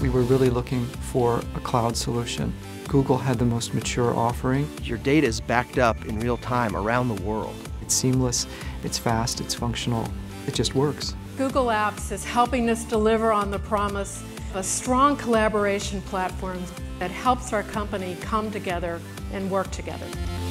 We were really looking for a cloud solution. Google had the most mature offering. Your data is backed up in real time around the world. It's seamless, it's fast, it's functional, it just works. Google Apps is helping us deliver on the promise of a strong collaboration platform that helps our company come together and work together.